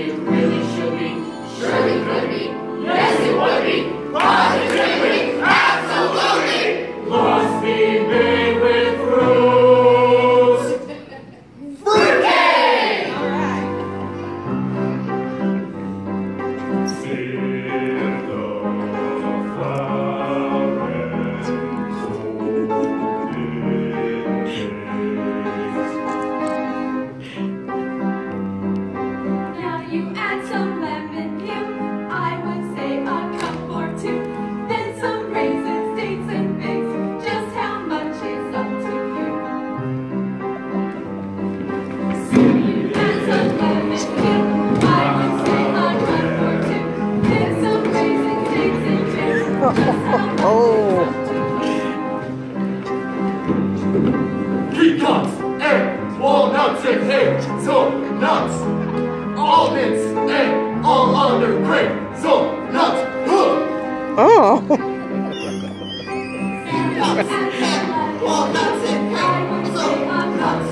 it really should be, surely could be, yes it would be, positively, absolutely, must be made with fruit. Fruitcake! All right. Pecans and walnuts and hazelnuts, almonds and all other hazelnuts. Oh. Walnuts and hazelnuts, almonds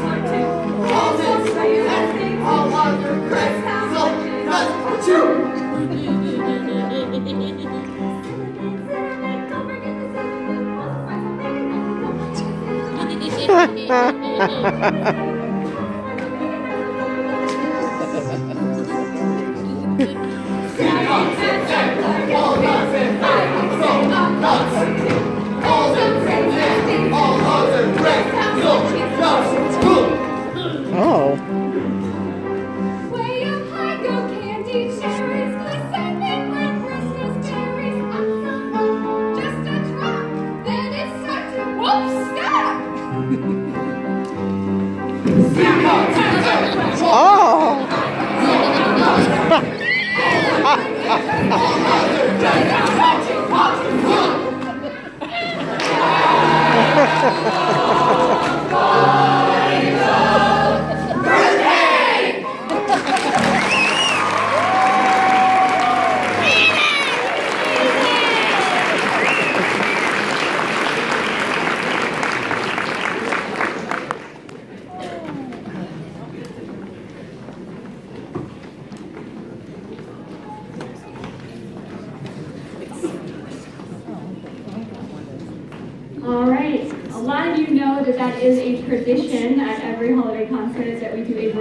and all other hazelnuts too. Oh. Way up high go candy cherries, glistening like Christmas berries. Just a drop, then it's time to whoop stop. All right, a lot of you know that is a tradition at every holiday concert, is that we do a